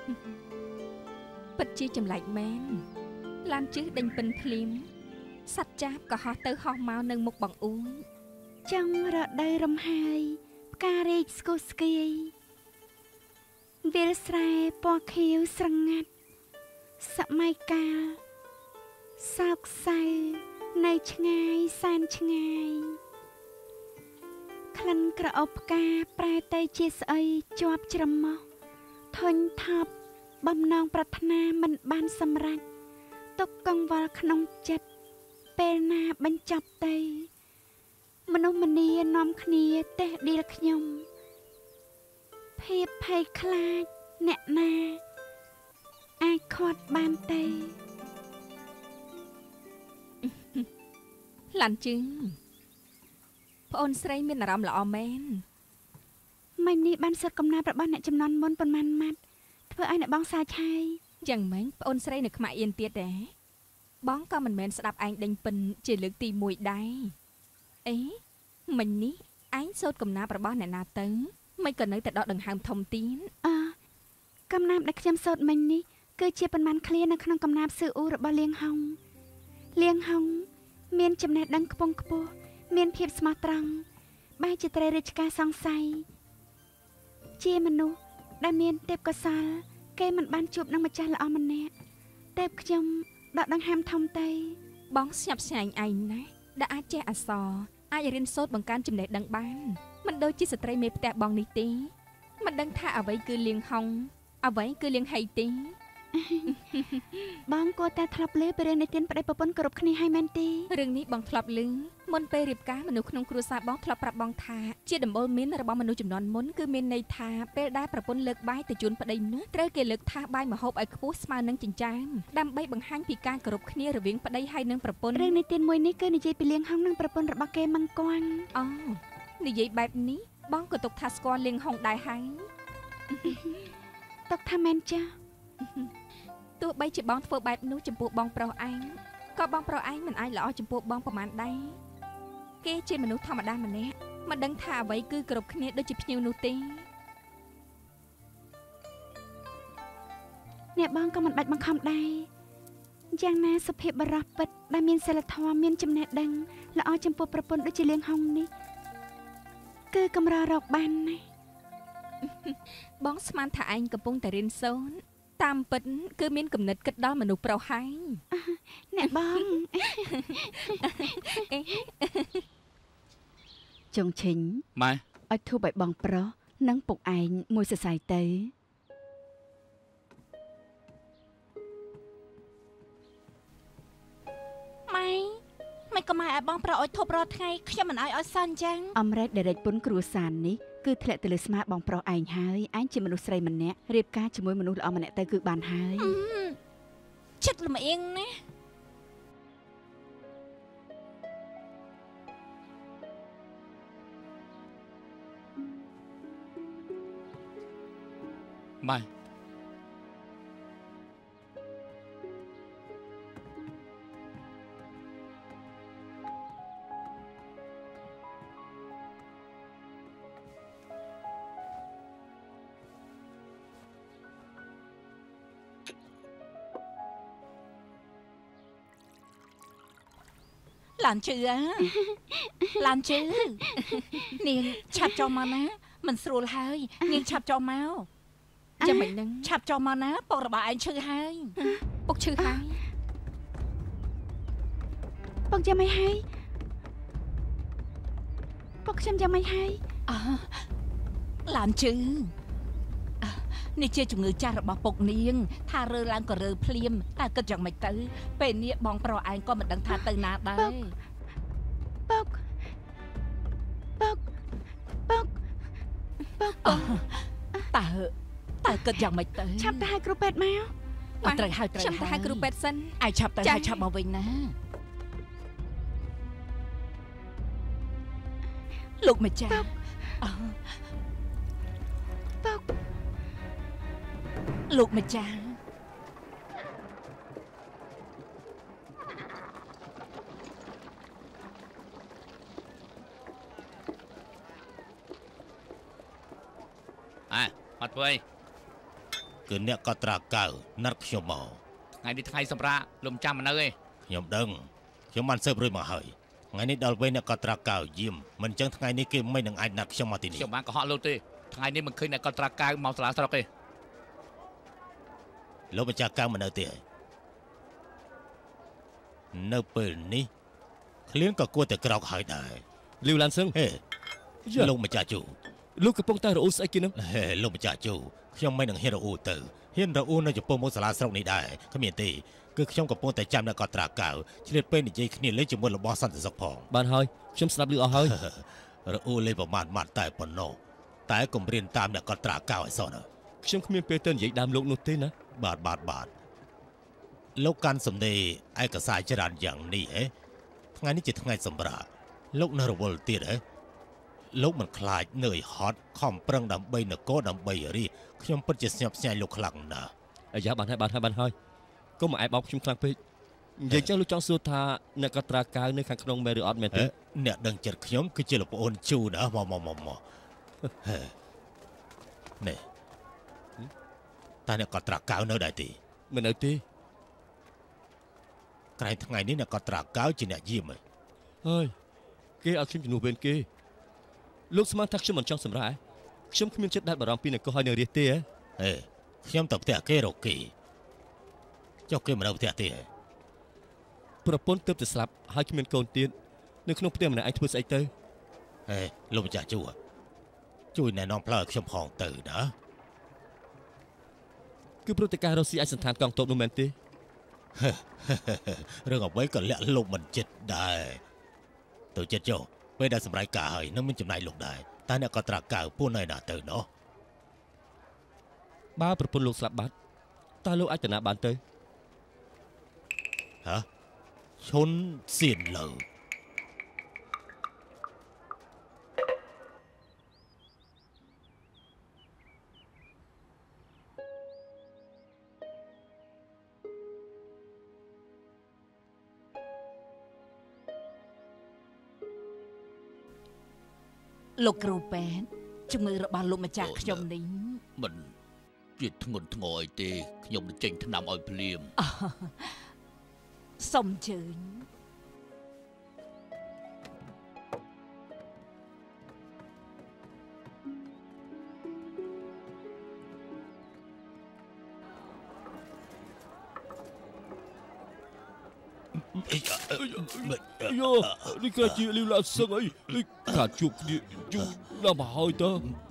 ពិតជាចម្លែកមែនឡានជិះដេញពិនភ្លាមសត្វចាបក៏ហោះទៅហោះមកនៅមុខបងអ៊ូនចង់រដូវរំហាយផ្ការែកស្គូស្គីវាលស្រែពណ៌ខៀវស្រងាត់សម័យកាលសោកសៅនៅឆ្ងាយសែនឆ្ងាយក្លិនក្រអូបផ្កាប្រែទៅជាស្អុយជាប់ច្រមុះធុញថប់បំណងប្រាថ្នាមិនបានសម្រេចទុកកង្វល់ក្នុងចិត្តពេលណាបញ្ចប់ទៅមនុស្សម្នានាំគ្នាតេះដៀលខ្ញុំភាពភ័យខ្លាចអ្នកណាអាចខាត់បានទេឡានជឹងប្អូនស្រីមានអារម្មណ៍ល្អមែនមិញនេះបានសិតកំណាព្យរបស់អ្នកចំនួនមុនប៉ុន្មានម៉ាត់ធ្វើឲ្យអ្នកបងសាឆាយយ៉ាងម៉េចប្អូនស្រីនៅខ្មាក់អៀនទៀតដែរបងក៏មិនមែនស្ដាប់ឯងដេញពិនជាលើកទី1ដែរអេមិញនេះឯងសូត្រកំណាព្យរបស់អ្នកណាទៅមិនក៏នៅតែដកដង្ហើមធំទៀតកំណាព្យដែលខ្ញុំសូត្រមិញនេះគឺជាប៉ុន្មានឃ្លានៅក្នុងកំណាព្យស៊ឺអ៊ូរបស់លៀងហុងមានចំណេះដឹងខ្ពង់ខ្ពស់មានភាពស្មោះត្រង់បែរជាត្រូវរាជការសង្ស័យជាមនុស្សដែលមានទេពកោសល្យគេមិនបានជួបនឹងម្ចាស់ល្អម្នាក់ទេពខ្ញុំដកដង្ហើមធំទៅបងស្ញប់ស្ញែងឯងណាដែលអាចចេះអក្សរអាចរៀនសូត្របង្កើនចំណេះដឹងបានមិនដូចជាស្ត្រីមេផ្ទះបងនេះទេមិនដឹងថាអ្វីគឺលៀងហុងអ្វីគឺលៀងហៃទេបងគួរតែធ្លាប់ឮពីរឿងនិទានប្តីប្រពន្ធគ្រប់គ្នាហើយមែនទេរឿងនេះបងធ្លាប់ឮមុនពេលរៀបការមនុស្សក្នុងគ្រួសារបងធ្លាប់ប្រាប់បងថាជាដំបូលមានរបស់មនុស្សចំនួនមុនគឺមានន័យថាពេលដែលប្រពន្ធលើកបាយទៅជូនប្តីនោះត្រូវគេលើកថាបាយម្ហូបឲ្យខ្ពស់ស្មើនឹងចិញ្ចើមដើម្បីបង្ហាញពីការគោរពគ្នារវាងប្តីហើយនិងប្រពន្ធរឿងនិទានមួយនេះគឺនិយាយពីលៀងហុងនិងប្រពន្ធរបស់គេមង្គន់អូនិយាយបែបនេះបងក៏ទុកថាស្គាល់លៀងហុងដែរហើយទុកថាមែនចាទោះបីជាបងធ្វើបែបនោះចំពោះបងប្រុសឯងក៏បងប្រុសឯងមិនអាចល្អចំពោះបងប្រមាណដែរគេជាមនុស្សធម្មតាម្នាក់មិនដឹងថាអ្វីគឺគ្រប់គ្នាដូចជាភ្ញៀវនោះទេអ្នកបងក៏មិនបាច់បង្ខំដែរយ៉ាងណាសុភាពបរោះពិតដែលមានសិលធម៌មានចំណេះដឹងល្អចំពោះប្រពន្ធដូចជាលៀងហុងនេះគឺកម្ររកបានណាបងស្មានថាឯងកំពុងតែរៀនសូត្រតាមពិតគឺមានគំនិតគិតដល់មនុស្សប្រុសហើយអ្នកបងចុងឈិញម៉ែឲ្យធូបឲ្យបងប្រុសនិងពុកឯងមួយសរសៃទៅម៉ែមិនក៏ម៉ែឲ្យបងប្រុសឲ្យធូបរាល់ថ្ងៃខ្ញុំមិនឲ្យសោះអញ្ចឹងអំរែកដែលរែកពុនគ្រួសារនេះគឺធ្លាក់ទៅលើស្មាបងប្រុសឯងហើយឯងជាមនុស្សស្រីម្នាក់រៀបការជាមួយមនុស្សល្អម្នាក់ទៅគឺបានហើយចិត្តល្មៀងណាម៉ែឡានជឿឡានជឿនាងឆាប់ចូលមកណាមិនស្រួលហើយនាងឆាប់ចូលមកចាំមិននឹងឆាប់ចូលមកណាពុករបស់ឯងឈឺហើយពុកឈឺហើយពុកយ៉ាងម៉េចហើយពុកខ្ញុំយ៉ាងម៉េចហើយឡានជឿនេះជាជំងឺចាស់របស់ពុកនាងថារើឡើងក៏រើភ្លាមតែគិតយ៉ាងម៉េចទៅពេលនេះបងប្រុសឯងក៏មិនដឹងថាទៅណាដែរពុកតើគិតយ៉ាងម៉េចទៅឆាប់ទៅឲ្យគ្រូពេទ្យមកត្រូវហើយខ្ញុំទៅឲ្យគ្រូពេទ្យសិនឯងឆាប់ទៅហើយឆាប់មកវិញណាលោកម្ចាស់ពុកលោកម្ចាស់អត់ធ្វើអីគឺអ្នកកត់ត្រាកៅណាត់ខ្ញុំមកថ្ងៃនេះថ្ងៃសម្រាប់លំចាំមិននៅទេខ្ញុំដឹងខ្ញុំបានស៊ើបរួចមកហើយថ្ងៃនេះដល់ពេលអ្នកកត់ត្រាកៅយាមមិនចឹងថ្ងៃនេះគេមិននឹងអាចណាត់ខ្ញុំមកទីនេះខ្ញុំបានកុហកលោកទេថ្ងៃនេះមិនឃើញអ្នកកត់ត្រាកៅមកសាលាស្រុកទេលោកម្ចាស់កៅមិននៅទេនៅពេលនេះឃ្លៀងក៏គួរតែក្រោកហើយដែរលីវឡានសឹងហេលោកម្ចាស់ជូលោកកំពុងតែរអ៊ូស្អីគេនោះហេលោកម្ចាស់ជូខ្ញុំមិននឹងហ៊ានរអ៊ូទៅហ៊ានរអ៊ូនៅចំពោះមុខសាលាស្រុកនេះដែរគ្មានទេគឺខ្ញុំកំពុងតែចាំអ្នកកត់ត្រាកៅឆ្លៀតពេលនិយាយគ្នាលេងជាមួយរបស់សន្តិសុខផងបានហើយខ្ញុំស្ដាប់ឮអស់ហើយរអ៊ូលេងប្រមាថម៉ាត់តែប៉ុណ្ណោះតែកុំរៀនតាមអ្នកកត់ត្រាកៅឲ្យសោះណាខ្ញុំគ្មានពេលទៅនិយាយដើមលោកនោះទេណាបាទលោកកាន់សំណេរឯកសារច្រើនយ៉ាងនេះហ៎ថ្ងៃនេះជាថ្ងៃសម្រាប់លោកនៅរវល់ទៀតហ៎លោកមិនខ្លាចនឿយហត់ខំប្រឹងដើម្បីនគរដើម្បីរាជខ្ញុំពិតជាស្ញប់ស្ញែងលោកខ្លាំងណាស់អាយ៉ាបានហើយកុំមកអែបបោកខ្ញុំខ្លាំងពេកនិយាយចឹងលោកចង់សួរថាអ្នកកត់ត្រាកៅនៅខាងក្នុងមែនឬអត់មែនទេអ្នកដឹងចិត្តខ្ញុំគឺជាលោកប្អូនជូណាមកនេះតែអ្នកកត់ត្រាកៅនៅដែរទេមិននៅទេក្រែងថ្ងៃនេះអ្នកកត់ត្រាកៅជាអ្នកយាមហើយគេឲ្យខ្ញុំជំនួសវេនគេលោកស្មានថាខ្ញុំមិនចង់សម្រាប់ខ្ញុំគ្មានចិត្តដែលបារម្ភពីនគរហើយនៅរាជទេហេខ្ញុំទៅផ្ទះគេរកគេចុះគេមិននៅផ្ទះទេប្រពន្ធទើបតែស្លាប់ហើយគ្មានកូនទៀតនៅក្នុងផ្ទះម្នាក់ឯងធ្វើស្អីទៅហេលោកម្ចាស់ជួយណែនាំផ្លូវឲ្យខ្ញុំផងទៅណាគឺព្រឹត្តិការណ៍រស់ស៊ីឯកសណ្ឋានកងទ័ពនោះមែនទេរឿងអ្វីក៏លាក់លោកមិនចិត្តដែរទៅចិត្តចុះពេលដែលសម្រេចការហើយនឹងមានចំណាយលោកដែរតែអ្នកកត់ត្រាកៅពួននៅណាទៅណោះបើប្រពន្ធលោកស្លាប់បាត់តើលោកអាចទៅណាបានទៅហ៎ឈុនសៀនលើលោកគ្រូពេទ្យជំងឺរបស់លោកម្ចាស់ខ្ញុំនេះមិនជាធ្ងន់ធ្ងរអីទេខ្ញុំនឹងចេញថ្នាំឲ្យភ្លាមសុំជើញយោនេះគឺជាលីវឡាសឹងអីខាតជួបគ្នាយូរដល់មកហើយតើ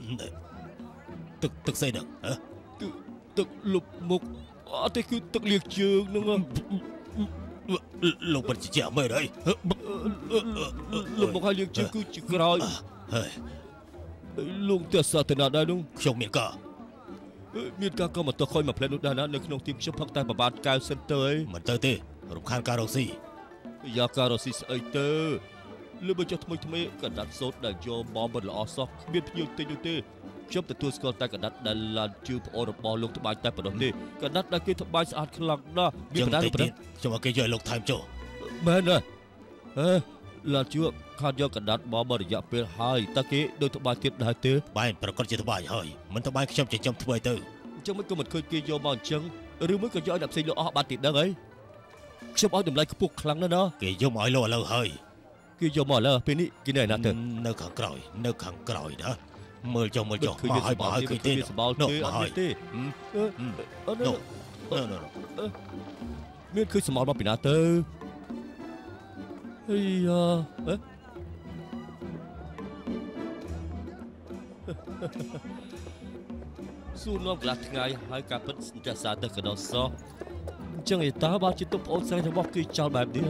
ទឹកស្អីហ្នឹងហ៎ទឹកលុបមុខអត់ទេគឺទឹកលាងជើងហ្នឹងលោកពិតជាមើលហើយលុបមុខហើយលាងជើងគឺជាក្រោយហើយលោកទស្សនៈដែរនោះខ្ញុំមានការក៏មកទៅខ້ອຍមកផ្លែនោះដែរណានៅក្នុងទីមខ្ញុំផឹកតែប្របាទកៅសិនទៅអីមិនទៅទេរំខានការរកស៊ីយ៉ាការរកស៊ីស្អីទៅលើបើចុះថ្មីកណ្ដាត់សូត្រដែលយកមកមិនល្អសោះគ្មានភ្ញៀវទិញនោះទេខ្ញុំទទួលស្គាល់តែកណ្ដាត់ដែលឡានជឿប្អូនរបស់លោកត្បាញតែប៉ុណ្ណោះទេកណ្ដាត់ដែលគេត្បាញស្អាតខ្លាំងណាស់មានកណ្ដាត់ទៀតខ្ញុំឲ្យគេយកលោកថែមចុះមែនទេឡានជឿខាត់យកកណ្ដាត់មករយៈពេលហើយតើគេដូចត្បាញទៀតដែរទេបែរប្រកាសជាត្បាញហើយមិនត្បាញខ្ញុំចិញ្ចឹមធ្វើឲ្យទៅអញ្ចឹងមិនក៏មិនឃើញគេយកមកអញ្ចឹងឬមួយក៏យកឲ្យអ្នកផ្សេងលោកអស់បាត់ទីដឹងអីខ្ញុំឲ្យតម្លៃខ្ពស់ខ្លាំងណាស់ណាគេយកមកឲ្យលោកឥឡូវហើយគេយកមកឥឡូវពេលនេះគេនៅណាទៅនៅខាងក្រោយណាមើលចុះមកហើយឃើញទេសបល់ទេអត់ទេមានឃើញសមល់មកពីណាទៅអីសួរនាំកន្លះថ្ងៃហើយការពិតតែសារទៅកដោសោះអញ្ចឹងឯតាបើជាទុកប្អូនស្រីរបស់គេចោលបែបនេះ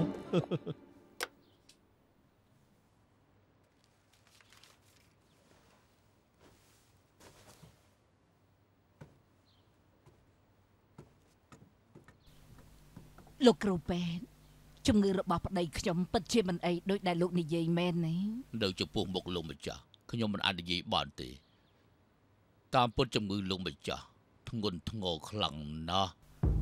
លោកគ្រូពេទ្យជំងឺរបស់ប្តីខ្ញុំពិតជាមិនអីដូចដែលលោកនិយាយមែនទេនៅចំពោះមុខលោកម្ចាស់ខ្ញុំមិនអាចនិយាយបានទេតាមពិតជំងឺលោកម្ចាស់ធ្ងន់ធ្ងរខ្លាំងណាស់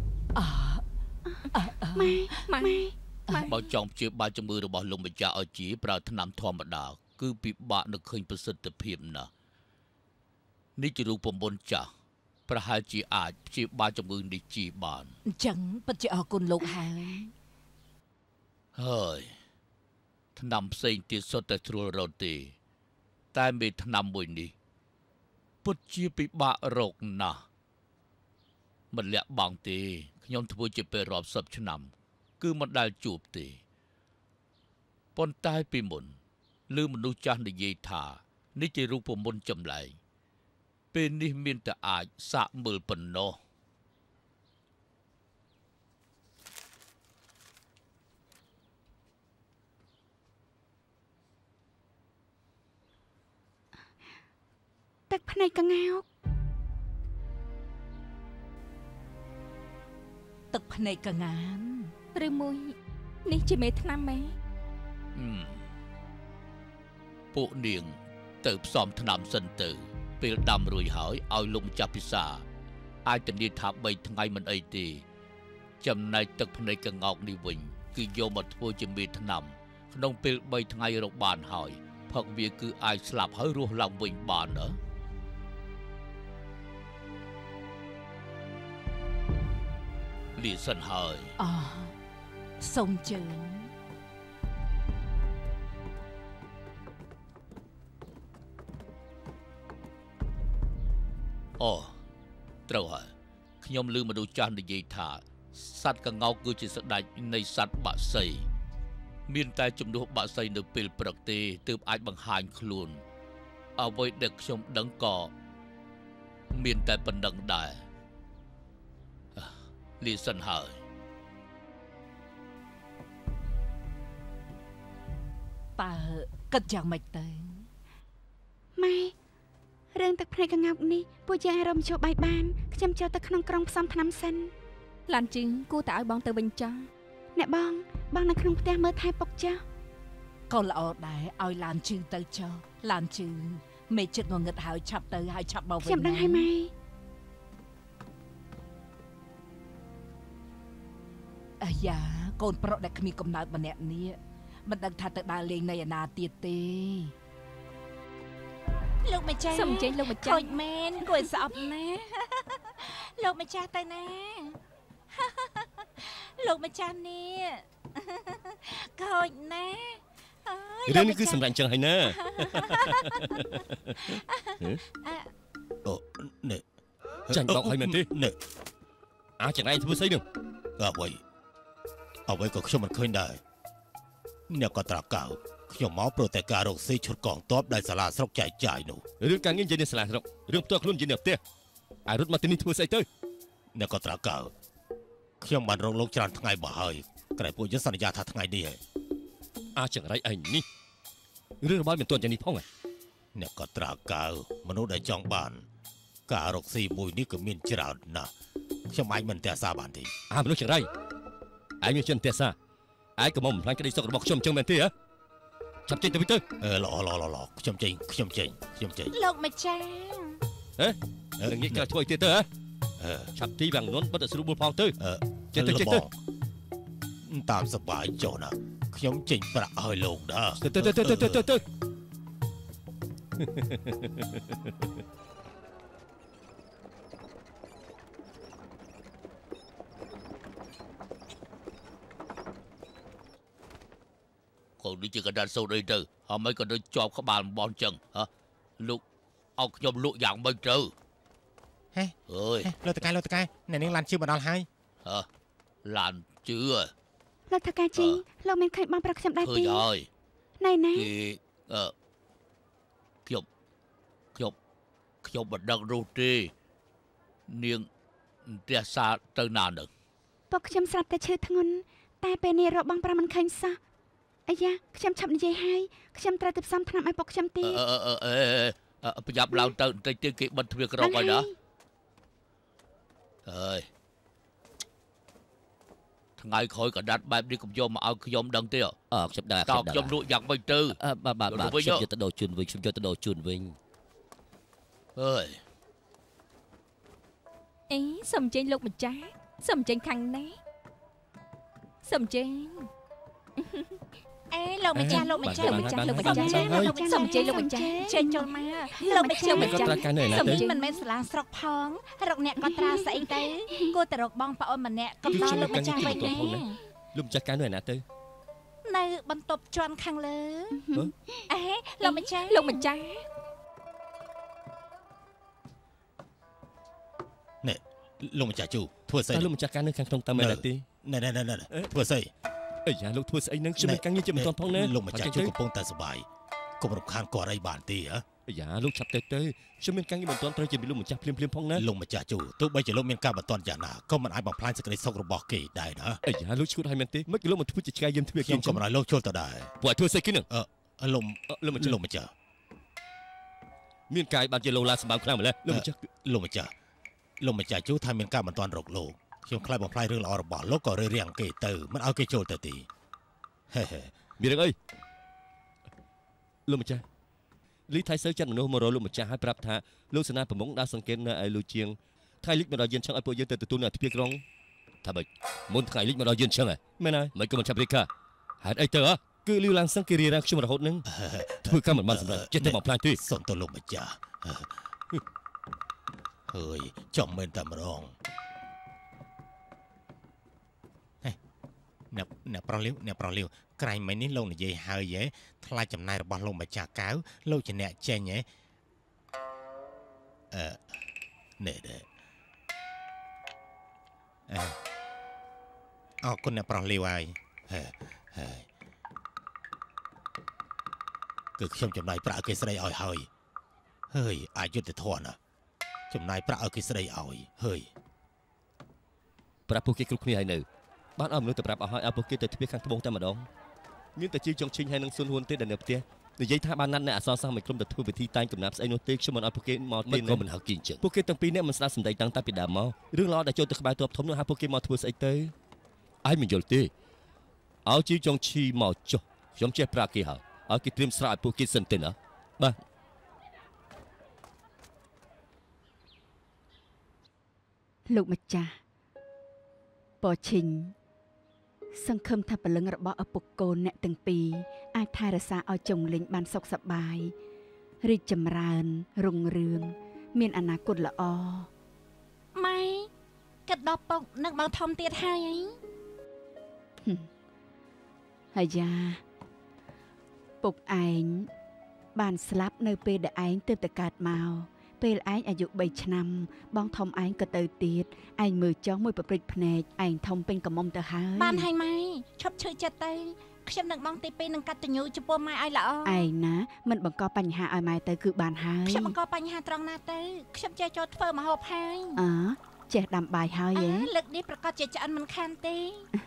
ម៉ែបើចង់ព្យាបាលជំងឺរបស់លោកម្ចាស់ឲ្យជាប្រើថ្នាំធម្មតាគឺពិបាកនឹកឃើញប្រសិទ្ធភាពណាស់នេះជារូបមន្តចាស់ប្រហែលជាអាចព្យាបាលជំងឺនេះជាបានអញ្ចឹងពិតជាអរគុណលោកហើយហើយថ្នាំផ្សេងទៀតសុទ្ធតែស្រួលរកទេតែមេថ្នាំមួយនេះពិតជាពិបាករកណាស់មិនលាក់បាំងទេខ្ញុំធ្វើជាពេលរាប់សិបឆ្នាំគឺមិនដែលជួបទេប៉ុន្តែពីមុនឮមនុស្សចាស់និយាយថានេះជារូបមន្តចម្លែកពេលនេះមានតែអាចសាកមើលប៉ុណ្ណោះទឹកភ្នែកក្ងោកទឹកភ្នែកកងានឬមួយនេះជាមេថ្នាំម៉េពួកនាងទៅផ្សំថ្នាំសិនទៅពេលដាំរួចហើយឲ្យលោកម្ចាស់ពិសាអាចធានាថា3ថ្ងៃមិនអីទេចំណែកទឹកភ្នែកកងោកនេះវិញគឺយកមកធ្វើជាមេថ្នាំក្នុងពេល3ថ្ងៃរកបានហើយផឹកវាគឺអាចស្លាប់ហើយរស់ឡើងវិញបានណាលីសិនហើយអូសូមជើញអូត្រូវហើយខ្ញុំឮមនុស្សចាស់និយាយថាសត្វកងោកគឺជាស្ដេចនៃសត្វបក្សីមានតែជំនួសបក្សីនៅពេលព្រឹកទេទើបអាចបង្ហាញខ្លួនអ្វីដែលខ្ញុំដឹងក៏មានតែប៉ុណ្្នឹងដែរលីសិនហើយតើគិតយ៉ាងម៉េចទៅម៉ែរឿងទឹកភ្នែកក្ងោកនេះពួកយើងអាចរំជោបាយបានខ្ញុំចូលទៅក្នុងក្រុងផ្សំថ្នាំសិនឡានជឹងគួរតែឲ្យបងទៅវិញចោះអ្នកបងនៅក្នុងផ្ទះមើលថែពុកចាស់ក៏ល្អដែរឲ្យឡានជឿទៅចុះឡានជឿមេចិត្តងងឹតហើយឆាប់ទៅហើយឆាប់មកវិញខ្ញុំដឹងហើយម៉ែអាយ៉ាកូនប្រុសដែលគ្មានកំណើតម្នាក់នេះមិនដឹងថាទៅដើរលេងនៅឯណាទៀតទេលោកម្ចាស់សូមចេញលោកម្ចាស់ខូចមែនគួរឲ្យស្អប់ណាស់លោកម្ចាស់ទៅណា លោកម្ចាស់នេះខូចណាស់អើយរឿងនេះគឺសម្រាប់អញ្ចឹងហើយណាអូនេះចាញ់បោកហើយមែនទេនេះអាចចង្អែងធ្វើស្អីនឹងអ្វីក៏ខ្ញុំមិនឃើញដែរអ្នកក៏ត្រាកៅខ្ញុំមកព្រោះតែការរកស៊ីឈុតកងទ័ពដែលសាលាស្រុកចែកចាយនោះរឿងការងារជាអ្នកសាលាស្រុករឿងផ្ទាល់ខ្លួនជាអ្នកផ្ទះអារត់មកទីនេះធ្វើស្អីទៅអ្នកក៏ត្រាកៅខ្ញុំបានរកលោកច្រើនថ្ងៃមកហើយក្រែពួកយើងសន្យាថាថ្ងៃនេះឯងអាចចង្រៃឯងនេះរឿងរបស់មិនទាន់យ៉ាងនេះផងអ្នកក៏ត្រាកៅមនុស្សដែលចង់បានការរកស៊ីមួយនេះក៏មានច្រើនណាស់ខ្ញុំអាចមិនទះសាបានទេមនុស្សចង្រៃឯងមានចិត្តទះសាឯងក៏មកបំផ្លាញក្តីសុខរបស់ខ្ញុំអញ្ចឹងមែនទេហ៎ចាប់ចេញទៅវិញទៅល្អខ្ញុំចេញលោកម្ចាស់នឹងងាកក្រោយធ្វើអីទៀតទៅហ៎ឆាប់ទីវាំងនន់បិទឲ្យស្រួលផងទៅចេញទៅតាមសប្បាយចុះណាខ្ញុំចេញប្រាក់ឲ្យលោកដែរទៅកូននេះជាកណ្ដាលសូត្រអីទៅហើយមិនក៏ទៅជាប់ក្បាលបងចឹងហ៎លោកឲ្យខ្ញុំលក់យ៉ាងម៉េចទៅហេអើយលោកតកែអ្នកនាងឡានជឿមកដល់ហើយឡានជឿលោកថកែជីលោកមានឃើញបងប្រុសខ្ញុំដែរឃើទេញហើយណៃណាគេខ្ញុំមិនដឹងនោះទេនាងទះសាទៅណានឹងពុកខ្ញុំស្រាប់តែឈឺធ្ងន់តែពេលនេះរកបងប្រុសមិនឃើញសោះអាយ៉ាខ្ញុំឆាប់និយាយហើយខ្ញុំត្រូវទៅផ្សំថ្នាំឲ្យពុកខ្ញុំទៀតប្រញាប់ឡើងទៅបន្តិចទៀតគេបិទទ្វារក្រោកហើយណាអើយថ្ងៃក្រោយកដាត់បែបនេះកុំយកមកឲ្យខ្ញុំដឹងទេខ្ញុំដែរតើខ្ញុំលក់យ៉ាងម៉េចទៅបាទខ្ញុំយកទៅដោជូនវិញអើយអីសូមចេញលោកម្ចាស់សូមចេញខាងនេះសូមចេញអេលោកម្ចាស់លោកម្ចាស់លោកម្ចាស់លោកម្ចាស់សូមជ័យលោកម្ចាស់ចេញចូលមកលោកម្ចាស់ក៏ត្រូវការនៅណាសុំទៅមិនមែនសាលាស្រុកផងរកអ្នកក៏ត្រាស្អីទៅគួរតែរកបងប្អូនម្នាក់កំដរលោកម្ចាស់វិញណាលោកម្ចាស់ការនៅណាទៅនៅបន្ទប់ជាន់ខាងលើអេលោកម្ចាស់លោកម្ចាស់នេះលោកម្ចាស់ជូធ្វើស្អីតើលោកម្ចាស់ការនៅខាងក្នុងតាមមែនទេណែធ្វើស្អីអីយ៉ាលោកធ្វើស្អីនឹងខ្ញុំមានការងារជាមិនទាន់ផងណាលោកម្ចាស់ជូកំពុងតែសុបាយកុំរំខានគាត់អីបានទេហ៎អីយ៉ាលោកឆាប់ទៅខ្ញុំមានការងារមិនទាន់ត្រូវជាលោកម្ចាស់ភ្លាមផងណាលោកម្ចាស់ជូទោះបីជាលោកមានការបន្ទាន់យ៉ាងណាក៏មិនអាចបំផ្លាញសេចក្តីសុខរបស់គេដែរណាអីយ៉ាលោកឈួតឲ្យមែនទេមិនគេលោកមកធ្វើជាឆ្កែយាមទ្វារខ្ញុំក៏មិនឲ្យលោកចូលទៅដែរពួកឲ្យធ្វើស្អីគេនឹងលោកម្ចាស់មានកាយបានជាលោកឡាសម្បើមខ្លាំងម្ល៉េះលោកម្ចាស់លោកម្ចាស់ជូថាមានការបន្ទាន់រកលោកខ្ញុំខ្លាចបំផ្លាញរឿងល្អរបស់លោកក៏រើរាំងគេទៅមិនឲ្យគេចូលទៅទីហេមានរឿងអីលោកម្ចាស់លីថៃសើចាត់មនុស្សមករកលោកម្ចាស់ឲ្យប្រាប់ថាលោកសេនាប្រមុខដើរសង្កេតនៅឯលូជាងថ្ងៃលិចមកដល់យានឆឹងឲ្យពួកយើងទៅទទួលនៅទ្វារក្រុងថាម៉េចមុនថ្ងៃលិចមកដល់យានឆឹងហ៎មែនហើយមិនក៏មិនចាប់រីកាហេតុអីទៅគឺលីឡើងសឹងគេរៀបខ្ញុំរហូតនឹងធ្វើកម្មមិនបានសម្រាប់ចិត្តទៅបំផ្លាញទេសុំទៅលោកម្ចាស់ហើយចំមែនតែម្ដងអ្នកប្រុសលាវក្រែងមិញនេះលោកនិយាយហើយហ៎ថ្លៃចំណាយរបស់លោកម្ចាស់កៅលោកជាអ្នកចេញហ៎នេះដែរអរគុណអ្នកប្រុសលាវហើយគឺខ្ញុំចំណាយប្រាក់គេស្ដីឲ្យហើយអយុត្តិធម៌ណាចំណាយប្រាក់ឲ្យគេស្ដីឲ្យហើយប្រាប់ពួកគេគ្រប់គ្នាហើយនៅបានឲ្យមនុស្សទៅប្រាប់ឲ្យពួកគេទៅទ្វារខាងត្បូងតែម្ដងមានតែជាចុងឈិញហើយនឹងស៊ុនហ៊ុនទេដែលនៅផ្ទះនិយាយថាបានណាត់អ្នកអសរសាស្ត្រមួយក្រុមទៅធ្វើពិធីតែងកំណាប់ស្អីនោះទេខ្ញុំមិនឲ្យពួកគេមកទេក៏មិនហៅគីអញ្ចឹងពួកគេទាំងពីរនាក់មិនស្ដាប់សម្ដីតាំងតែពីដើមមករឿងល្អដែលចូលទៅក្បែរទ័ពធំនោះហៅពួកគេមកធ្វើស្អីទៅឯងមិនយល់ទេឲ្យជីចុងឈីមកចុះខ្ញុំចេះប្រាប់គេហើយឲ្យគេត្រៀមស្រោចឲ្យពួកគេសិនទេណាបាទលោកម្ចាស់ប៉ឈិញសង្ឃឹមថាពលឹងរបស់ឪពុកកូនអ្នកទាំងពីរអាចថែរក្សាឲ្យចុងលេងបានសុខសប្បាយរីកចម្រើនរុងរឿងមានអនាគតល្អម៉ែគិតដល់ពុកនឹងបើធំទៀតហើយហើយយ៉ាពុកឯងបានស្លាប់នៅពេលដែលឯងទើបតែកើតមកពេលឯងអាយុ3ឆ្នាំបងធំឯងក៏ទៅទៀតឯងមើលចុះមួយប្រព្រឹត្តភ្នែកឯងធំពេញកមុំទៅហើយបានហើយម៉ែឈប់ឈឺចិត្តទៅខ្ញុំនឹងបងទី2នឹងកាត់តញូចំពោះម៉ែឲ្យល្អឯងណាមិនបង្កបញ្ហាឲ្យម៉ែទៅគឺបានហើយខ្ញុំបង្កបញ្ហាត្រង់ណាទៅខ្ញុំចេះចូលធ្វើម្ហូបហើយចេះដាំបាយហើយហ៎លើកនេះប្រកាសជាឆ្អិនមិនខានទេ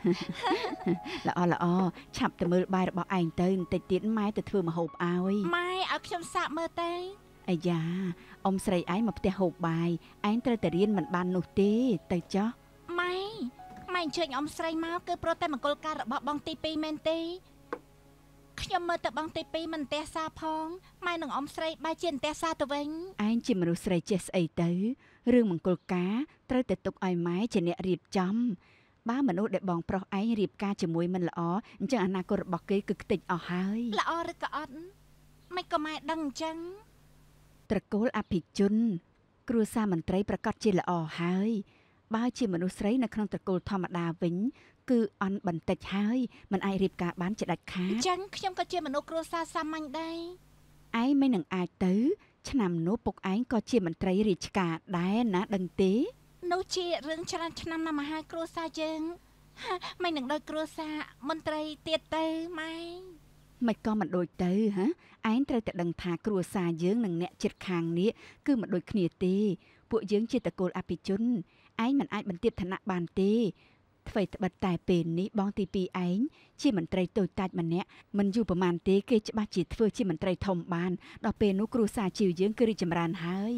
ល្អឆាប់ទៅមើលបាយរបស់ឯងទៅបន្តិចទៀតម៉ែទៅធ្វើម្ហូបឲ្យម៉ែឲ្យខ្ញុំសាកមើលទៅអាយ៉ាអ៊ំស្រីឯងមកផ្ទះហូបបាយឯងត្រូវតែរៀនមិនបាននោះទេទៅចុះម៉ែអញ្ជើញអ៊ំស្រីមកគឺព្រោះតែមង្គលការរបស់បងទី2មែនទេខ្ញុំមើលទៅបងទី2មិនទះសាផងម៉ែនឹងអ៊ំស្រីបែរជាទះសាទៅវិញឯងជាមនុស្សស្រីចេះស្អីទៅរឿងមង្គលការត្រូវតែទុកឲ្យម៉ែជាអ្នករៀបចំបើមនុស្សដែលបងប្រុសឯងរៀបការជាមួយមិនល្អអញ្ចឹងអនាគតរបស់គេគឺខ្ទេចអស់ហើយល្អឬក៏អត់មិនក៏ម៉ែដឹងអញ្ចឹងត្រកូលអភិជនគ្រួសារមន្ត្រីប្រកាសជាល្អហើយបើជាមនុស្សស្រីនៅក្នុងត្រកូលធម្មតាវិញគឺអន់បន្តិចហើយមិនអាចរៀបការបានជាដាច់ខាតអញ្ចឹងខ្ញុំក៏ជាមនុស្សគ្រួសារសាមញ្ញដែរឯងមិននឹងអាចទៅឆ្នាំនោះពុកឯងក៏ជាមន្ត្រីរាជការដែរណាដឹងទេនោះជារឿងច្រើនឆ្នាំណាស់មកហើយគ្រួសារយើងមិននឹងដោយគ្រួសារមន្ត្រីទៀតទៅម៉ែមិនក៏មិនដូចទៅហ៎ឯងត្រូវតែដឹងថាគ្រួសារយើងនិងអ្នកជិតខាងនេះគឺមិនដូចគ្នាទេពួកយើងជាតកូលអភិជនឯងមិនអាចបន្ទាបឋានៈបានទេអ្វីត្បិតតែពេលនេះបងទី2ឯងជាមន្ត្រីតូចតាចម្នាក់មិនយូរប្រហែលទេគេច្បាស់ជាធ្វើជាមន្ត្រីធំបានដល់ពេលនោះគ្រួសារជីវយើងគឺរីកចម្រើនហើយ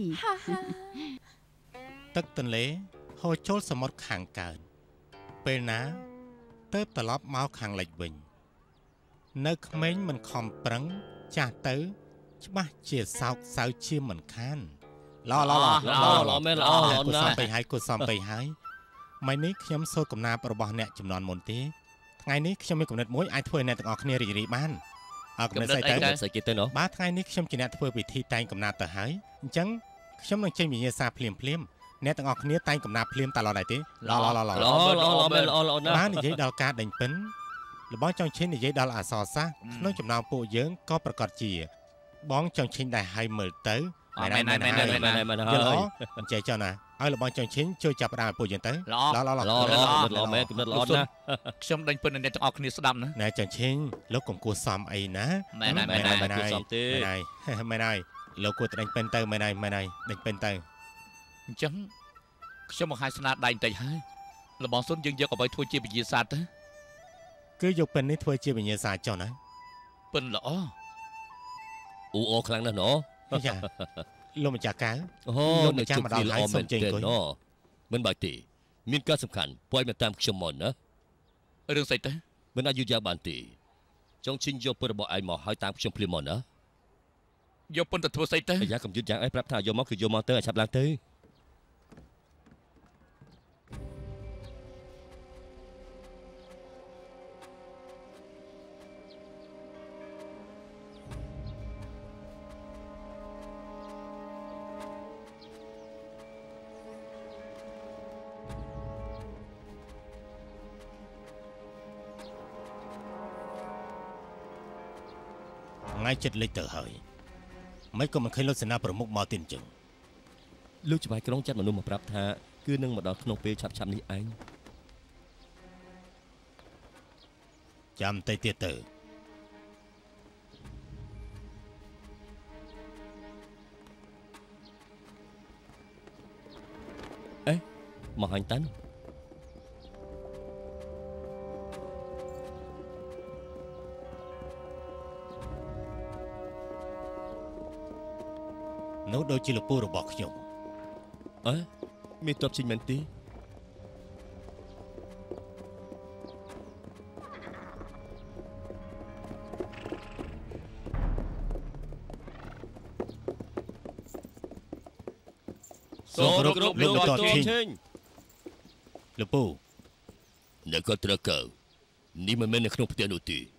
ទឹកទន្លេហូរចូលសមុទ្រខាងកើតពេលណាទៅត្រឡប់មកខាងលិចវិញនៅក្មេងមិនខំប្រឹងចាស់ទៅច្បាស់ជាសោកសៅជាមិនខានល្អមែនល្អណាស់គូសំបីហើយម៉ៃនេះខ្ញុំសូត្រកំណាព្យរបស់អ្នកចំនួនមុនទេថថ្ងៃនេះខ្ញុំមានកំណត់មួយអាចធ្វើអ្នកទាំងអស់គ្នារីករាយបានកំណត់ស្អីទៅស្អីគេទៅណោះបាទថ្ងៃនេះខ្ញុំជាអ្នកធ្វើពិធីតែងកំណត់ទៅហើយអញ្ចឹងខ្ញុំនឹងចេញវិញ្ញាសាភ្លាមអ្នកទាំងអស់គ្នាតែងកំណត់ភ្លាមតឡដែរទេល្អបាទនិយាយដល់ការដេញពិនរបស់ចង់ឈិននិយាយដល់អសរសាស្ត្រក្នុងចំណោមពួកយើងក៏ប្រកាសជាបងចង់ឈិនដែរហើយមើលទៅមែនអញ្ចឹងចុះណាឲ្យរបស់ចង់ឈិនជួយចាប់ដើមពួកយើងទៅល្អមែនកំណត់ល្អណាស់ខ្ញុំដេញពិនអ្នកទាំងអស់គ្នាស្ដាប់ណាណែចង់ឈិនលោកកុំគួរសមអីណាមែនហើយលោកគួរតែដេញពិនទៅមែនហើយដេញពិនទៅអញ្ចឹងខ្ញុំបង្ហាញស្នាដៃបន្តិចហើយលបងសុនយើងយកអ្វីធ្វើជាវិញ្ញាសាទៅគឺយកពិននេះធ្វើជាវិញ្ញាសាចុះណាពិនល្អខ្លាំងណាស់ណោះចាលោកម្ចាស់កៅលោកម្ចាស់មកដល់ហើយសុំចេញអង្គុយមិនបាច់ទេមានការសំខាន់ពួយមកតាមខ្ញុំមកណារឿងស្អីទៅមិនអាចយូរយ៉ាវបានទេចង់ឈិនយកពិនរបស់ឯងមកហើយតាមខ្ញុំភ្លាមមកណាយកពិនទៅធ្វើស្អីទៅអាយ៉ាកំយឺតយ៉ាងឯងប្រាប់ថាយកមកគឺយកមកទៅឲ្យឆាប់ឡើងទៅថ្ងៃចិត្តលេចទៅហើយមិនក៏មិនឃើញលោកសេនាប្រមុខមកទៀតអញ្ចឹងលោកច្បាយក្រុងចាត់មនុស្សមកប្រាប់ថាគឺនឹងមកដល់ក្នុងពេលឆាប់នេះឯងចាំតែទៀតទៅមកហាញ់តាន់នោះដូចជាលពូរបស់ខ្ញុំមានតបចេញមែនទេសូមលោកតបចេញលពូអ្នកក៏ត្រូវកើនេះមិនមែននៅក្នុងផ្ទះនោះទេ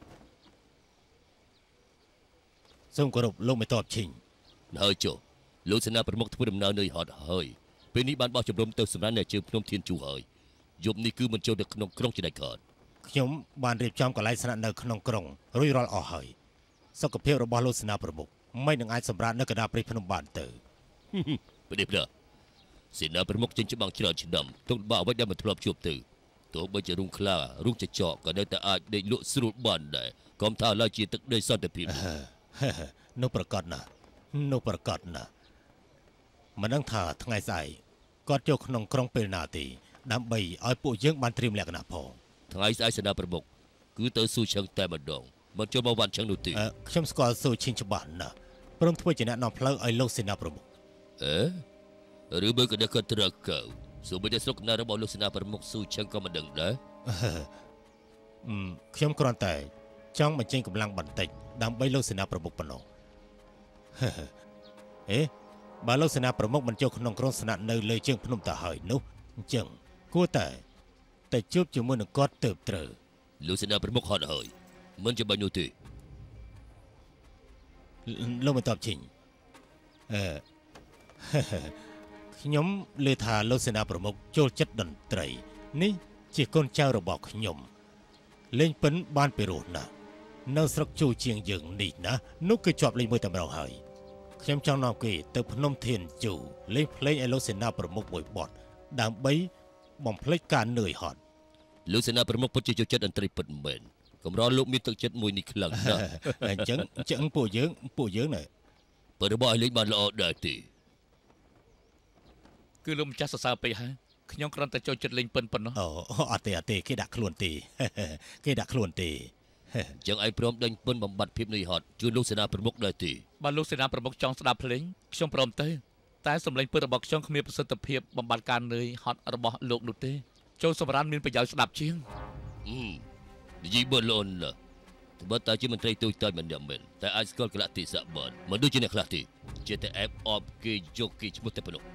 សូមគោរពលោកមិនតបចេញហើយចុះលោកសេនាប្រមុខធ្វើដំណើរនៅហត់ហើយពេលនេះបានបោះជំរំទៅសម្រាប់នៅជើងភ្នំធានជូហើយយប់នេះគឺមិនចូលទៅក្នុងក្រុងជាដាច់ខាតខ្ញុំបានរៀបចំកន្លែងស្នាក់នៅក្នុងក្រុងរួចរាល់អស់ហើយសុខភាពរបស់លោកសេនាប្រមុខមិននឹងអាចសម្រាប់នៅកណ្ដាលព្រៃភ្នំបានទៅពេលនេះសេនាប្រមុខចេញច្បាំងច្រើនឆ្នាំទុកបាក់អ្វីដែលមិនធ្លាប់ជួបទៅទោះបីជារូងខ្លារូងចចកក៏នៅតែអាចដេកលក់ស្រួលបានដែរកុំថាឡើយជាទឹកដីសន្តិភាពនោះប្រកាសណាមិនដឹងថាថ្ងៃស្អែកគាត់ចូលក្នុងក្រុងពេលណាទេដើម្បីឲ្យពួកយើងបានត្រៀមលក្ខណៈផងថ្ងៃស្អែកសេនាប្រមុខគឺទៅស៊ូឈឹងតែម្ដងមិនចូលមកវ៉ាន់ឈឹងនោះទេខ្ញុំស្គាល់ស៊ូឈឹងច្បាស់ណាស់ព្រមធ្វើជាអ្នកនាំផ្លូវឲ្យលោកសេនាប្រមុខឬបើក៏អ្នកក៏ត្រូវកៅសូម្បីតែស្រុកកំណើតរបស់លោកសេនាប្រមុខស៊ូឈឹងក៏មិនដឹងដែរខ្ញុំគ្រាន់តែចង់បញ្ចេញកម្លាំងបន្តិចដើម្បីលោកសេនាប្រមុខប៉ុណ្ណោះបើលោកសេនាប្រមុខមិនចូលក្នុងក្រុងស្នាក់នៅលើជើងភ្នំទៅហើយនោះអញ្ចឹងគួរតែជួបជាមួយនឹងគាត់ទៅត្រូវលោកសេនាប្រមុខហត់ហើយមិនជាបាញ់នោះទេលោកមិនតបចេញខ្ញុំលើថាលោកសេនាប្រមុខចូលចិត្តតន្ត្រីនេះជាកូនចៅរបស់ខ្ញុំលេងពិនបានពីរោះណាស់នៅស្រុកជូជាងយើងនេះណានោះគឺជាប់លេងមួយតែម្ដងហើយខ្ញុំចង់នាំគេទៅភ្នំធានជូលេងភ្លេងឲ្យលោកសេនាប្រមុខមួយបទដើម្បីបំភ្លេចការនឿយហត់លោកសេនាប្រមុខពិតជាចូលចិត្តតន្ត្រីពិតមែនកម្រលោកមានទឹកចិត្តមួយនេះខ្លាំងណាស់អញ្ចឹងពួកយើងណែបើរបស់ឲ្យលេងបានល្អដែរទេគឺលោកម្ចាស់សរសើរពេកហើយខ្ញុំគ្រាន់តែចូលចិត្តលេងពិនប៉ុណ្ណោះអត់ទេគេដាក់ខ្លួនទេចឹងឯងព្រមដេញពិនបំបត្តិភាពនឿយហត់ជួយលោកសេនាប្រមុខដែរទេបើលោកសេនាប្រមុខចង់ស្ដាប់ភ្លេងខ្ញុំព្រមទៅតែសម្លេងពិនរបស់ខ្ញុំគ្មានប្រសិទ្ធភាពបំបត្តិការនឿយហត់របស់លោកនោះទេចូលសម្រាប់មានប្រយោជន៍ស្ដាប់ជាងនិយាយបើលន់ណាបើតើជាមន្ត្រីទូចតាច់មិនមែនតែអាចស្គាល់កលៈទេសៈបានមិនដូចជាអ្នកខ្លះទេជាតែអែបអបគេយកគេឈ្មោះតែប៉ុណ្ណោះ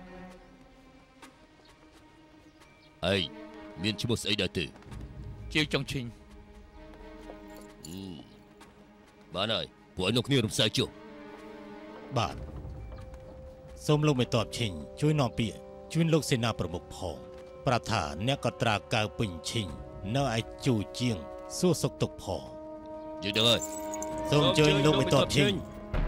មានឈ្មោះស្អីដែរទេជាវចុងឈិញបានហើយពួកឯងនោះគ្នារំសាយចុះបាទសូមលោកមេតបឈិញជួយនាំពាក្យជួយលោកសេនាប្រមុខផងប្រាប់ថាអ្នកកត្រាកៅពេញឈិញនៅឯជូជាងសួរសុខទុក្ខផងយល់ទៅហើយសូមអញ្ជើញលោកមេតបឈិញ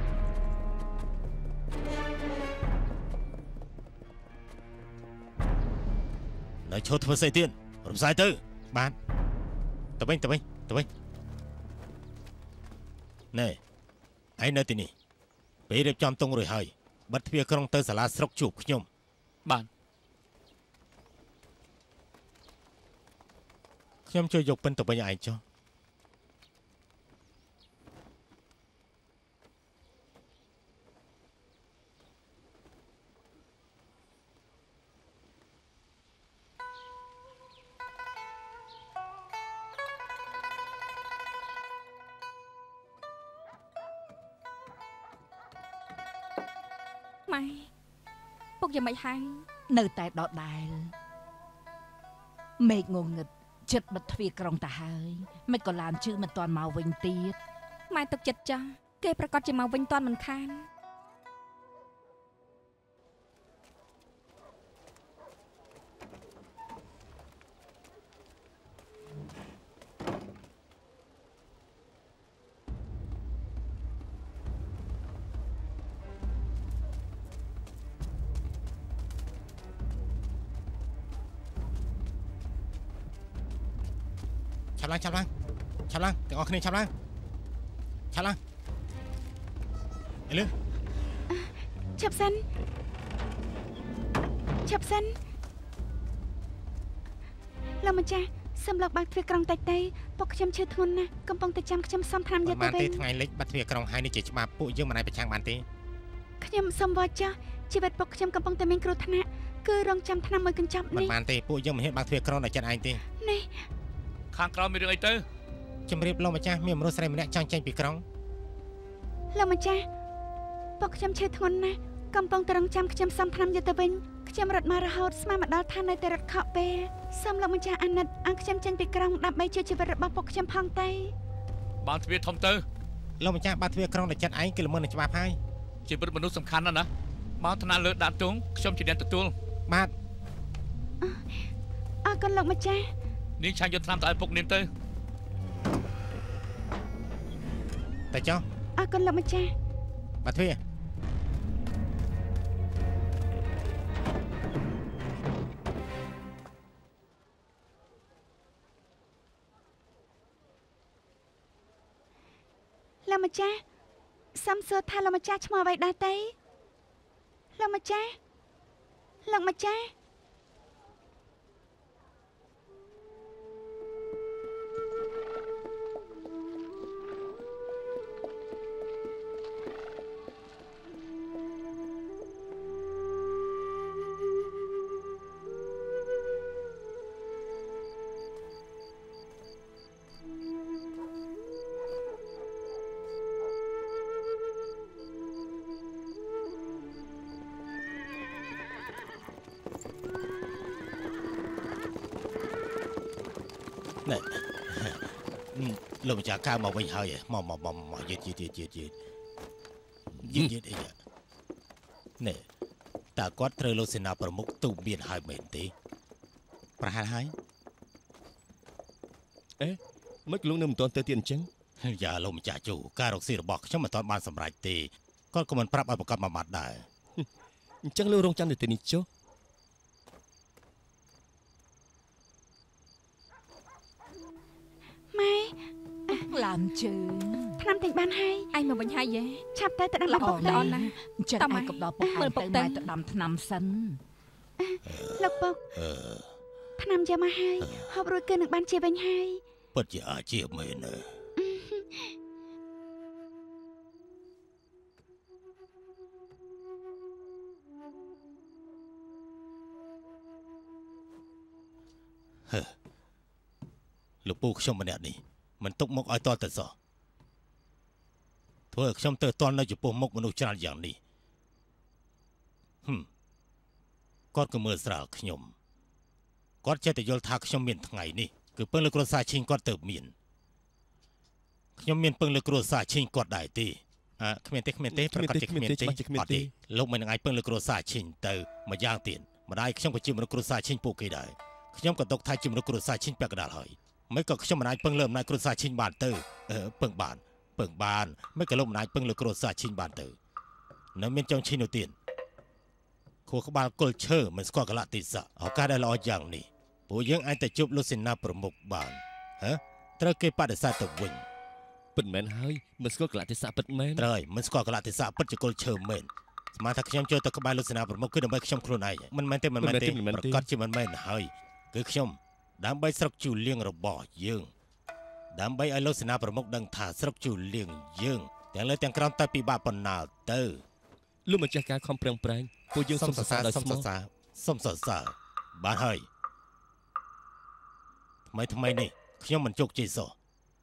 នៅឈរធ្វើស្អីទៀតរំសាយទៅបាទទៅវិញណែឯងនៅទីនេះពេលរៀបចំតុងរួចហើយបិទទ្វារក្រុងទៅសាលាស្រុកជួបខ្ញុំបាទខ្ញុំជួយយកពិនទៅវិញឯងចុះម៉ែពុកយ៉ាងម៉េចហើយនៅតែដដែលមេឃងងឹតចិត្តបិទទ្វារក្រុងទៅហើយមិនក៏ឡានជឿមិនទាន់មកវិញទៀតម៉ែទុកចិត្តចាស់គេប្រកាសជាមកវិញទាន់មិនខានឆាប់ឡើងទាំងអស់គ្នាឆាប់ឡើងអីលឺឆាប់សិនលោកម្ចាស់សូមលោកបើកទ្វារក្រុងតិចទៅពុកខ្ញុំឈឺធ្ងន់ណាស់កំពុងតែចាំខ្ញុំសំថ្នាំយកទៅវិញបានទេថ្ងៃលិចបាត់ទ្វារក្រុងហើយនេះជាច្បាប់ពួកយើងមិនអាចប្រឆាំងបានទេខ្ញុំសូមវល់ចាស់ជីវិតពុកខ្ញុំកំពុងតែមានគ្រោះថ្នាក់គឺរងចាំថ្នាំមួយកញ្ចប់នេះមិនបានទេពួកយើងមិនហ៊ានបើកទ្វារក្រុងដល់ចិត្តឯងទេនេះខាងក្រៅមានរឿងអីទៅជំរាបលោកម្ចាស់មានមនុស្សស្រីម្នាក់ចង់ចេញពីក្រុងលោកម្ចាស់ពុកខ្ញុំឈឺធ្ងន់ណាស់កំពុងតែរងចាំខ្ញុំសំថ្នាំយកទៅវិញខ្ញុំរត់មករហូតស្មានមកដល់ឋាននៅតែរត់ខកពេលសូមលោកម្ចាស់អាណិតអង្គខ្ញុំចេញពីក្រុងដើម្បីជួយជីវិតរបស់ពុកខ្ញុំផងទេបានទ្វារធំទៅលោកម្ចាស់បើកទ្វារក្រុងដល់ចិត្តឯងគឺល្មើសនឹងច្បាប់ហើយជីវិតមនុស្សសំខាន់ណាស់ណាមកឋានៈលើដាក់ទងខ្ញុំជាអ្នកទទួលបាទអរគុណលោកម្ចាស់នាងឆាញ់យកថ្នាំទៅឲ្យពុកនាងទៅចុះអរគុណលោកម្ចាស់បាត់ទ្វារលោកម្ចាស់សំសួរថាលោកម្ចាស់ឈ្មោះអ្វីដែរទេលោកម្ចាស់លោកម្ចាស់កើមកវិញហើយមកយឺតអីនេះតើគាត់ត្រូវលោកសេនាប្រមុខទូមានហើយមែនទេប្រហែលហើយមិនលោកនៅមិនទាន់ទៅទៀតអញ្ចឹងយ៉ាលោកម្ចាស់ជូការរកស៊ីរបស់ខ្ញុំមិនទាន់បានសម្រេចទេគាត់ក៏មិនប្រាប់ឲ្យប្រកាសមួយម៉ាត់ដែរអញ្ចឹងលោករងចាំនៅទីនេះចុះម៉ែឡានជើងថ្នាំទិញបានហើយឯងមកវិញហើយយេឆាប់ទៅដាំពុកល្អណាស់អញ្ចឹងឯងក៏ដល់ពុកទៅម៉ែទៅដាំថ្នាំសិនលោកពុកថ្នាំយកមកហើយហូបរួចគឺនឹងបានជាវិញហើយពិតជាអាជីពមែនណាលោកពូខ្ញុំម្នាក់នេះមិនទុកមុខឲ្យតទៅសោះធ្វើឲ្យខ្ញុំទៅតនៅចំពោះមុខមនុស្សច្រើនយ៉ាងនេះគាត់ក៏មើលស្រាលខ្ញុំគាត់ចេះតែយល់ថាខ្ញុំមានថ្ងៃនេះគឺពឹងលើគ្រួសារឈីងគាត់ទៅមានខ្ញុំមានពឹងលើគ្រួសារឈិញគាត់ដែរទេគ្មានទេប្រកាសជាគ្មានទេអត់ទេលោកមិននឹងអាចពឹងលើគ្រួសារឈិញទៅមួយយ៉ាងទៀតម្ដាយខ្ញុំក៏ជាមនុស្សគ្រួសារឈិញពួកគេដែរខ្ញុំក៏ទុកថាជាមនុស្សគ្រួសារឈិញពាក់កណ្ដាលហើយមិនក៏ខ្ញុំមិនអាចពឹងលើអំណាចគ្រួសារឈិញបានទៅពឹងបានមិនក៏លោកមិនអាចពឹងលើគ្រួសារឈិញបានទៅនៅមានចង់ឈិញនោះទៀតខួរក្បាលគល់ឈើមិនស្គាល់កលៈទេសៈឱកាសដែលល្អយ៉ាងនេះពួកយើងអាចតែជួបលោកសេនាប្រមុខបានត្រូវគេបដិសេធទៅវិញពិតមែនហើយមិនស្គាល់កលៈទេសៈពិតមែនត្រូវហើយមិនស្គាល់កលៈទេសៈពិតជាគល់ឈើមែនស្មានថាខ្ញុំចូលទៅក្បែរលោកសេនាប្រមុខគឺដើម្បីខ្ញុំខ្លួនឯងមិនមែនទេប្រកាសជាមិនមែនហើយគឺខ្ញុំដើម្បីស្រុកជូលៀងរបស់យើងដើម្បីឲ្យលោកសេនាប្រមុខដឹងថាស្រុកជូលៀងយើងទាំងលើទាំងក្រោមតែពិបាកប៉ុណ្ណាទៅលោកម្ចាស់ការខំប្រឹងប្រែងពួកយើងសូមសរសើរដោយស្មោះសូមសរសើរបានហើយថ្មីនេះខ្ញុំមិនជោគជ័យសោះ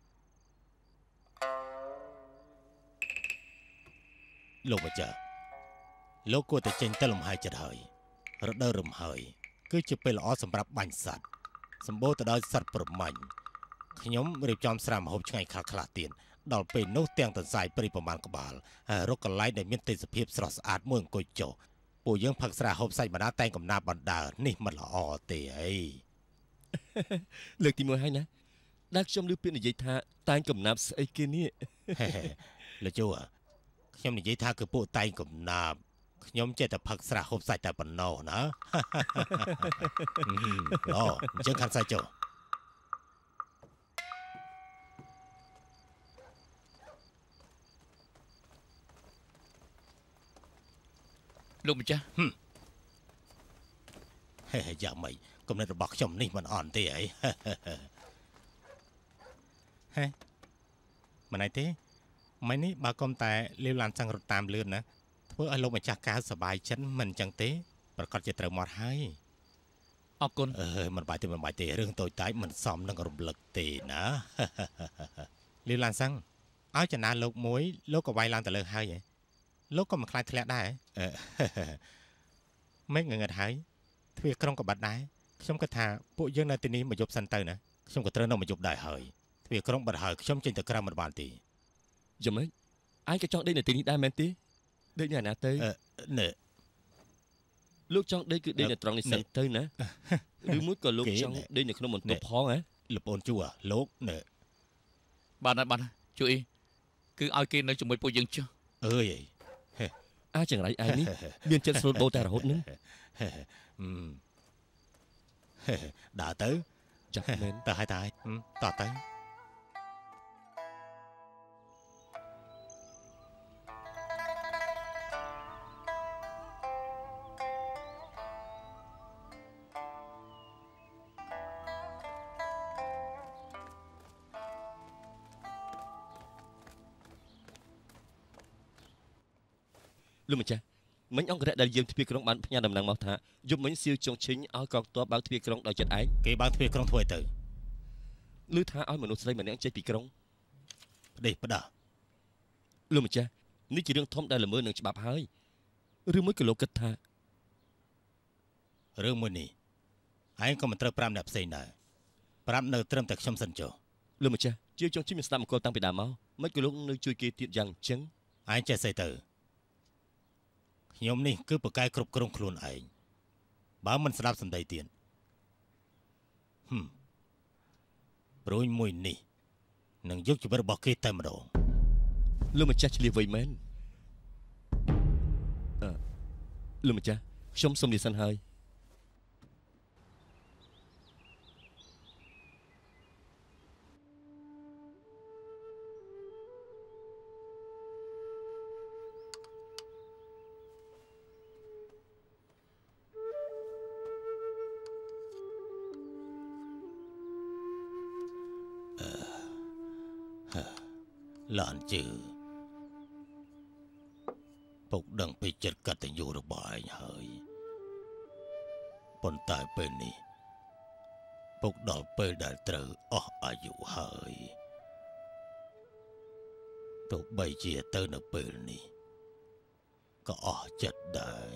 លោកម្ចាស់លោកគួរតែចេញទៅលំហែចិត្តហើយរដូវរំហើយគឺជាពេលល្អសម្រាប់បាញ់សត្វសម្បូរទៅដោយសត្វប្រមាញ់ខ្ញុំរៀបចំស្រាម្ហូបឆ្ងាញ់ខ្លះទៀតដល់ពេលនោះទាំងទន្សាយព្រៃប្រមាណក្បាលរកកន្លែងដែលមានទេសភាពស្រស់ស្អាតមួយអង្គុយចុះពួកយើងផឹកស្រាហូបសាច់បណ្ដាតែងកំណាប់បណ្ដានេះមិនល្អទេអីលើកទី1ហើយណាដែលខ្ញុំឮពាក្យនិយាយថាតែងកំណាប់ស្អីគេនេះលោកជួខ្ញុំនិយាយថាគឺពួកតែងកំណាប់ខ្ញុំចេះតែផឹកស្រាហូបសាច់តែប៉ុណ្ណោះណាអញ្ចឹងខាងសាច់ចុះលោកម្ចាស់យ៉ាងម៉េចគំនិតរបស់ខ្ញុំនេះមិនអន់ទេអីមិនអីទេមិននេះបើកុំតែលាវឡានចង់រត់តាមលឿនណាធ្វើឲ្យលោកម្ចាស់កាវសប្បាយចិត្តមិនអញ្ចឹងទេប្រកាសជាត្រូវមកហើយអរគុណមិនបាយទេរឿងតូចតាចមិនសមនឹងរំលឹកទេណាលាវឡានសឹងឲ្យចំណាលោកមួយលោកក៏វាយឡើងទៅលើហើយលោកក៏មិនខ្លាចធ្លាក់ដែរមិនងឹតហើយទ្វារក្រុងក៏បាត់ដែរខ្ញុំគិតថាពួកយើងនៅទីនេះមកយប់សិនទៅណាខ្ញុំក៏ត្រូវនៅមកយប់ដែរហើយទ្វារក្រុងបាត់ហើយខ្ញុំចេញទៅក្រៅមិនបានទេយ៉ាងម៉េចឯងក៏ចង់ដេកនៅទីនេះដែរមែនទេដេកនៅណាទៅលោកចង់ដេកគឺដេកនៅត្រង់នេះសិនទៅណាឬមួយក៏លោកចង់ដេកនៅក្នុងបន្ទប់ផងលោកប្អូនជួលោកបានជួយគឺឲ្យគេនៅជាមួយពួកយើងចុះអើយអាចង្រៃឯងនេះមានចិត្តស្លូតបោតែរហូតនឹងដើរទៅចាស់មែនទៅហើយតទៅលោកម្ចាស់មិញអង្គរៈដែលយើងទ្វារក្រុងបានផ្ញើដំណឹងមកថាយប់មិញសៀវចុងឈិញឲ្យកងទ័ពបើកទ្វារក្រុងដោយចិត្តឯងគេបើកទ្វារក្រុងធ្វើទៅឮថាឲ្យមនុស្សស្រីម្នាក់ចេញពីក្រុងផ្ដេសផ្ដាស់លោកម្ចាស់នេះជារឿងធំដែលល្មើសនឹងច្បាប់ហើយឬមួយក៏លោកគិតថារឿងមួយនេះឯងក៏មិនត្រូវប្រាប់អ្នកផ្សេងដែរប្រាប់នៅត្រឹមតែខ្ញុំសិនចុះលោកម្ចាស់ជាចុងឈិញមានស្ដាប់មង្គលតាំងពីដើមមកមិនក៏លោកនៅជួយគេទៀតយ៉ាងអញ្ចឹងឯងចេះស្អីទៅខ្ញុំនេះគឺប្រកែកគ្រប់គ្រងខ្លួនឯងបើមិនស្ដាប់សម្ដីទៀតព្រួយមួយនេះនឹងយកជីវិតរបស់គេតែម្ដងលោកម្ចាស់ឆ្លៀសវៃមែនលោកម្ចាស់ខ្ញុំសុំលាសិនហើយឡានជើពុកដឹងពីចិត្តកតញ្ញូរបស់ឯងហើយប៉ុន្តែពេលនេះពុកដល់ពេលដែលត្រូវអស់អាយុហើយទោះបីជាទៅនៅពេលនេះក៏អស់ចិត្តដែរ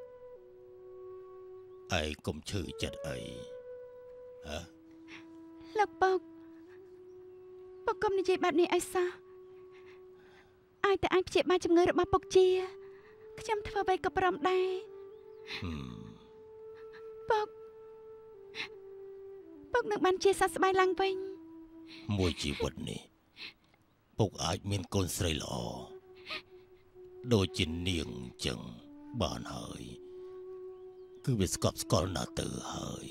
ឯងកុំឈឺចិត្តអីលោកពុកពុកកុំនិយាយបែបនេះអីសោះឲ្យតែអាចព្យាបាលជំងឺរបស់ពុកជាខ្ញុំធ្វើអ្វីក៏ព្រមដែរពុកនឹងបានជាសះស្បើយឡើងវិញមួយជីវិតនេះពុកអាចមានកូនស្រីល្អដូចជានាងចឹងបានហើយគឺវាស្កប់ស្កល់ណាស់ទៅហើយ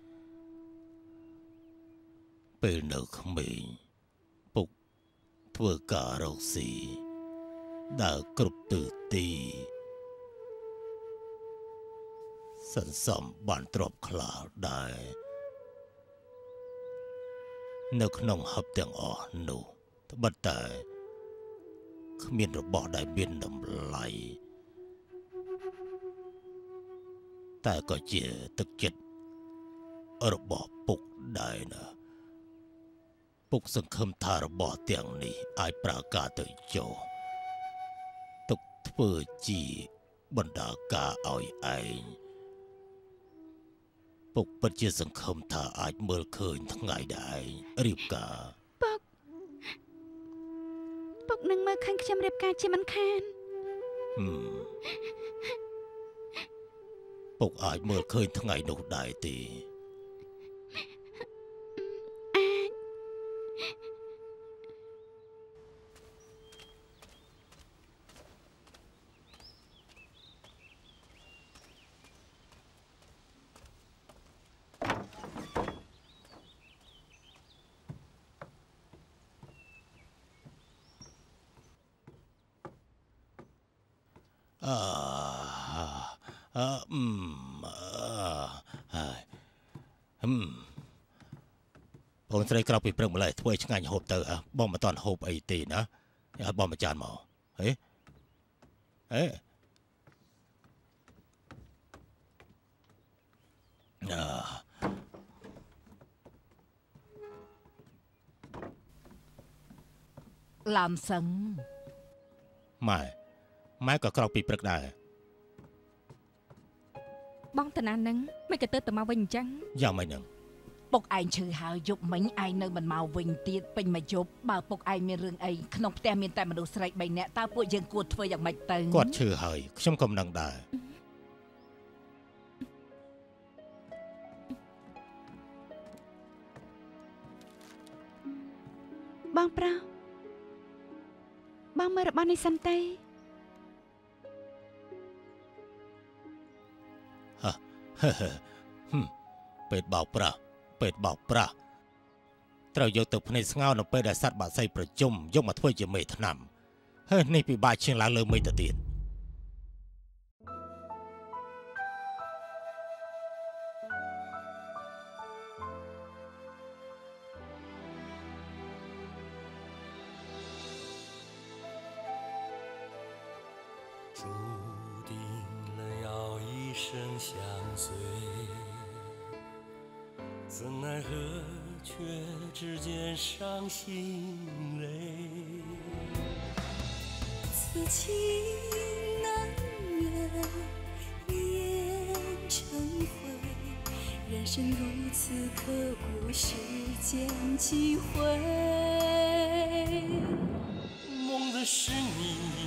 ពេលនៅក្មេងពុកធ្វើការរកស៊ីដើរគ្រប់ទិសទីសន្សំបានទ្រព្យខ្លាដែរនៅក្នុងហឹបទាំងអស់នោះត្បិតតែគ្មានរបស់ដែលមានតម្លៃតែក៏ជាទឹកចិត្តរបស់ពុកដែរណាពុកសង្ឃឹមថារបស់ទាំងនេះអាចប្រើការទៅចោលទុកធ្វើជាបណ្ដាការឲ្យឯងពុកពិតជាសង្ឃឹមថាអាចមើលឃើញថ្ងៃដែររៀបការពុកនឹងមើលឃើញខ្ញុំរៀបការជាមិនខានពុកអាចមើលឃើញថ្ងៃនោះដែរទេបងស្រីក្រៅពីព្រឹកម្លេះធ្វើឲ្យឆ្ងាញ់ហូបទៅបងមិនតាន់ហូបអីទេណាឲ្យបងមួយចានមកហេឡាំសឹងម៉ែក៏ក្រៅពីព្រឹកដែរបងតាណានឹងមិនក៏ទៅមកវិញអញ្ចឹងយ៉ាងម៉េចហ្នឹងពុកឯងឈឺហើយយប់មិញឯងនៅមិនមកវិញទៀតពេញមួយយប់បើពុកឯងមានរឿងអីក្នុងផ្ទះមានតែមនុស្សស្រី3នាក់តើពួកយើងគួរធ្វើយ៉ាងម៉េចទៅគាត់ឈឺហើយខ្ញុំក៏មិនដឹងដែរបងប្រុសបងមើលរបស់នេះសិនទេពេទ្យបោកប្រាស់ត្រូវយកទៅភ្នែកស្ងោរនៅពេលដែលសត្វបក្សីប្រជុំយកមកធ្វើជាមេថ្នាំហើយនេះពិបាកជាងឡើងលើមេទៅទៀត怎奈何却只见伤心泪此情难圆一夜成灰人生如此刻骨时间几回梦的是你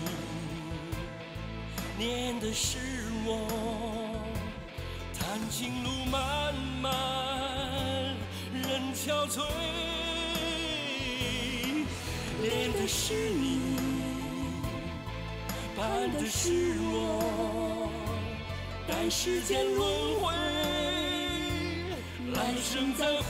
念的是我谈情路漫漫人憔悴恋的是你盼的是我待时间轮回来生再会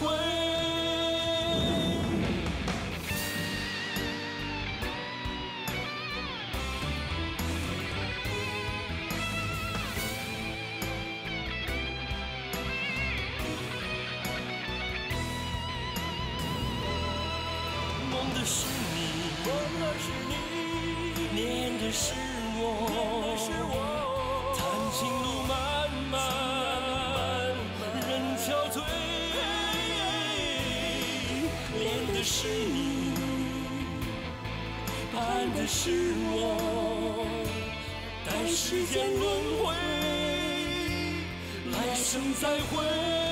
念的是我谈情路漫漫人憔悴恋的是你盼的是我待时间轮回来生再会